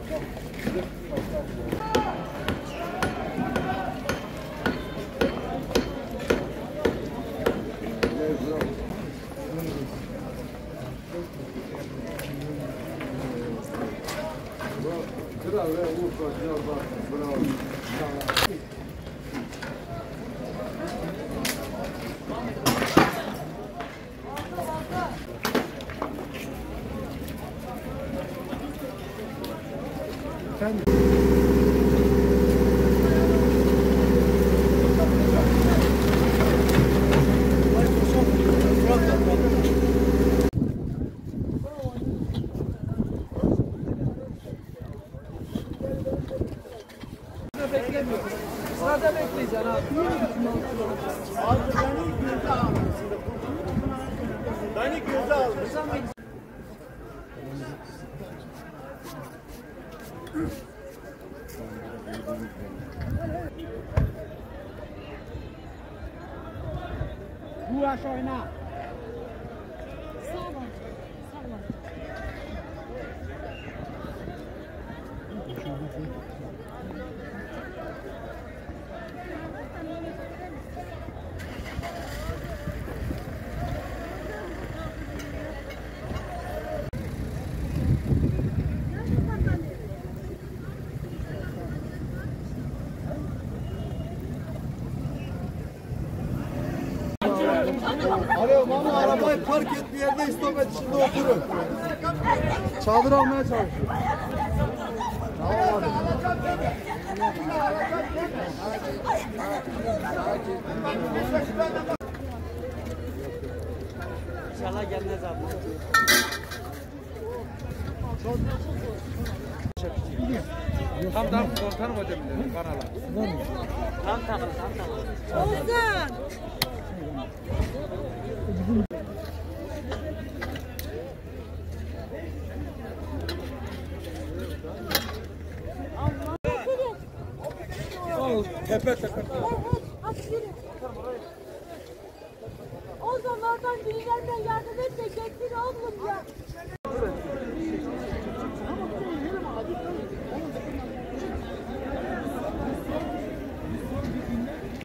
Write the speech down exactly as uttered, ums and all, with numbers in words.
Beklemiyoruz. Sırada bekleyeceksin abi. Abi beni göze almışsın. Beni göze almışsın. Bu aş oyna. Sağ ol. Sağ ol. Alo mama, arabayı park et, bir yerde istop et, şimdi oturun. Çadır almaya çalışıyor. İnşallah gelmez abi. Tam tam komutanım hocam dedim kanala. Tam takıl, tam takıl. Ozan! Tepe tepe. O zamandan düğünlerden yardım et de getir oğlum ya.